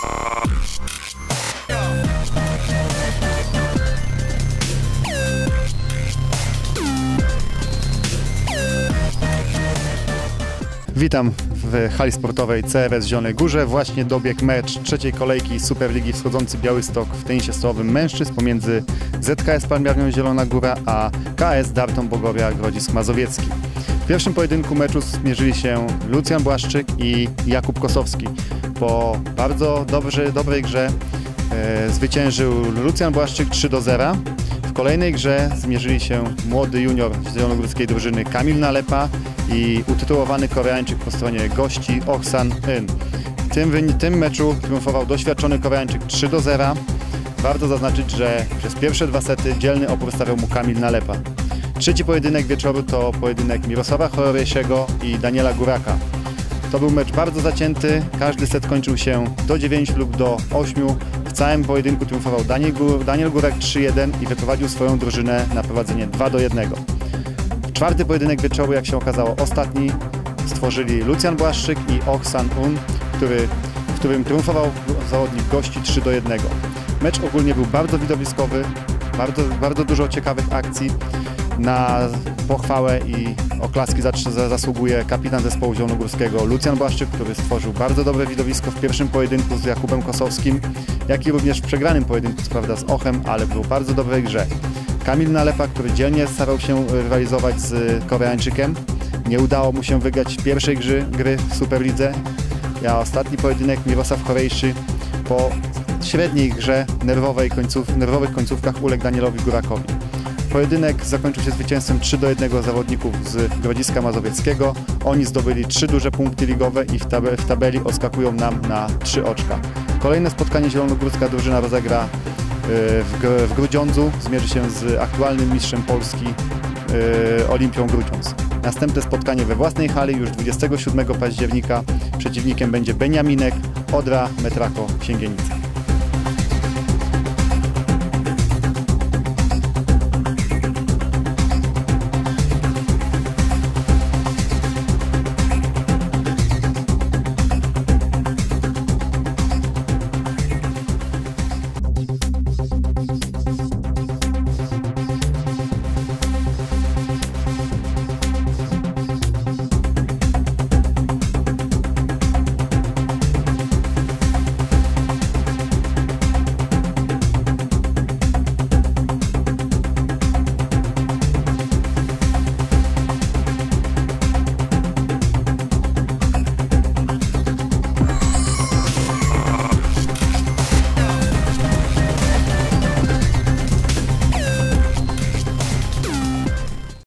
Witam w hali sportowej CRS w Zielonej Górze. Właśnie dobiegł mecz trzeciej kolejki Superligi Wschodzący Białystok w tenisie stołowym mężczyzn pomiędzy ZKS Palmiarnią Zielona Góra a KS Dartą Bogoria Grodzisk Mazowiecki. W pierwszym pojedynku meczu zmierzyli się Lucjan Błaszczyk i Jakub Kosowski. Po bardzo dobrej grze zwyciężył Lucjan Błaszczyk 3-0. W kolejnej grze zmierzyli się młody junior zielonogórskiej drużyny Kamil Nalepa i utytułowany Koreańczyk po stronie gości Oksan In. W tym meczu triumfował doświadczony Koreańczyk 3-0. Warto zaznaczyć, że przez pierwsze dwa sety dzielny opór stawiał mu Kamil Nalepa. Trzeci pojedynek wieczoru to pojedynek Mirosława Chorowejszego i Daniela Góraka. To był mecz bardzo zacięty, każdy set kończył się do 9 lub do 8. W całym pojedynku triumfował Daniel Górak 3-1 i wyprowadził swoją drużynę na prowadzenie 2-1. Czwarty pojedynek wieczoru, jak się okazało ostatni, stworzyli Lucjan Błaszczyk i Oksan Un, w którym triumfował zawodnik gości 3-1. Mecz ogólnie był bardzo widowiskowy, bardzo dużo ciekawych akcji. Na pochwałę i oklaski zasługuje kapitan zespołu zielonogórskiego Lucjan Błaszczyk, który stworzył bardzo dobre widowisko w pierwszym pojedynku z Jakubem Kosowskim, jak i również w przegranym pojedynku z Ochem, ale był w bardzo dobrej grze. Kamil Nalepa, który dzielnie starał się rywalizować z Koreańczykiem. Nie udało mu się wygrać pierwszej gry w Superlidze, a ostatni pojedynek Mirosław Chorejszy po średniej grze, nerwowych końcówkach uległ Danielowi Górakowi. Pojedynek zakończył się zwycięstwem 3-1 zawodników z Grodziska Mazowieckiego. Oni zdobyli 3 duże punkty ligowe i w tabeli odskakują nam na 3 oczka. Kolejne spotkanie zielonogórska drużyna rozegra w Grudziądzu. Zmierzy się z aktualnym mistrzem Polski Olimpią Grudziądz. Następne spotkanie we własnej hali już 27 października. Przeciwnikiem będzie Beniaminek Odra Metrako Sięgienica.